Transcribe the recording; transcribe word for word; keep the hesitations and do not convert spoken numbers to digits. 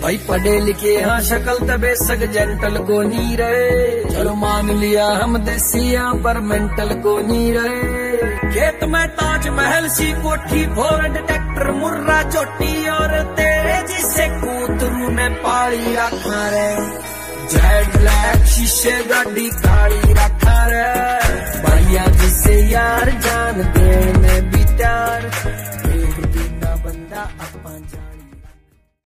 भाई पढ़े लिखे हाँ शक्ल तबे सग जेंटल को नहीं रहे। चलो मान लिया हम देसी यहाँ पर मेंटल को नहीं रहे। खेत में ताजमहल सी कोठी फोर्ड ट्रैक्टर मुर्रा चोटी और तेरे जिसे कूतरू ने पाली रखा रे। जेड ब्लैक शीशे गाड़ी काली रखा रे। भैया जिसे यार जान देने भी प्यार एक बिना बंदा अपन जान।